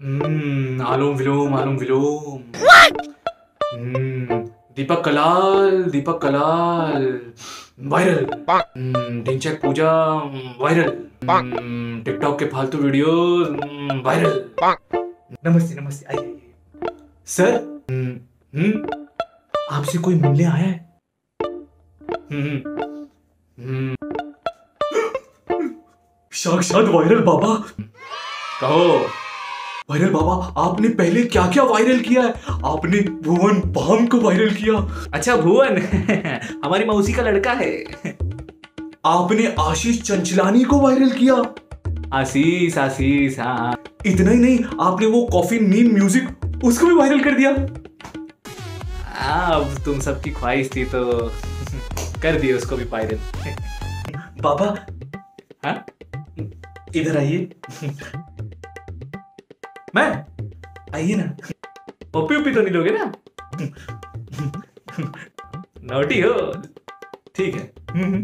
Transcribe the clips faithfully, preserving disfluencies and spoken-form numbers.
हम्म, आलोम विलोम आलोम विलोम। हम्म, दीपक कलाल दीपक कलाल वायरल। हम्म, ढिंचैक पूजा वायरल। हम्म, टिकटॉक के फालतू वीडियोस वायरल। नमस्ते नमस्ते, आइए आइए। सर, हम्म, हम्म, आपसे कोई मिलने आया है? हम्म, हम्म, साक्षात वायरल बाबा। कहो वायरल बाबा, आपने पहले क्या क्या वायरल किया है? आपने भुवन बाम को वायरल किया। अच्छा भुवन हमारी मौसी का लड़का है। आपने आशीष चंचलानी को वायरल किया। आशीष आशीष हाँ। इतना ही नहीं, आपने वो कॉफी मीम म्यूजिक उसको भी वायरल कर दिया। अब तुम सबकी ख्वाहिश थी तो कर दिए उसको भी वायरल। बाबा, हाँ इधर आइए। मैं आइए ना। पप्पी उप्पी तो नहीं लोगे ना? नोटी हो, ठीक है।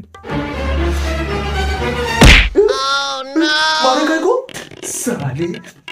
oh, no! मारे काय को साले।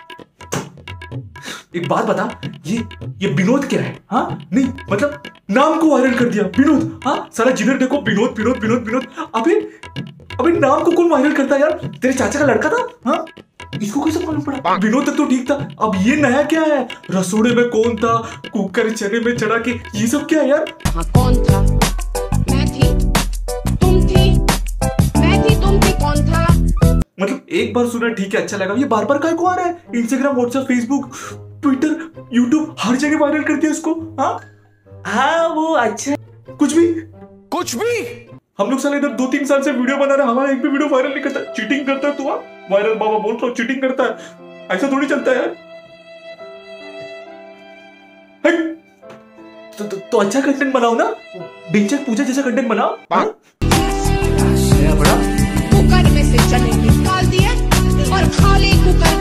एक बात बता, ये ये विनोद क्या है? हाँ नहीं मतलब नाम को वायरल कर दिया विनोद। हाँ सारा जिधर देखो विनोद विनोद विनोद विनोद। अबे अबे नाम को कौन वायरल करता है यार? तेरे चाचा का लड़का था। हाँ इसको कैसे मालूम पड़ा? विनोद तक तो ठीक था, अब ये नया क्या है? रसोड़े में कौन था, कुकर चने में चढ़ा के, ये सब क्या है यार? हाँ कौन था? मैं थी, तुम थी, मैं थी, तुम थी, कौन था? मतलब एक बार सुना ठीक है, अच्छा लगा। ये बार बार काय को आ रहा है? Instagram, WhatsApp, Facebook, Twitter, YouTube हर जगह वायरल कर दिया इसको। हाँ हाँ वो अच्छा कुछ भी कुछ भी। हम लोग साले इधर दो तीन साल से वीडियो बना रहे हैं, हमारा एक भी वीडियो वायरल नहीं करता। चीटिंग करता है तू। वायरल बाबा बोल रहा हूँ, चीटिंग करता है। ऐसा थोड़ी चलता है यार। तो, तो, तो अच्छा कंटेंट बनाओ ना, ढिंचैक पूजा जैसा कंटेंट बनाओ। कुकर में से चने निकाल दिए और खाली कुकर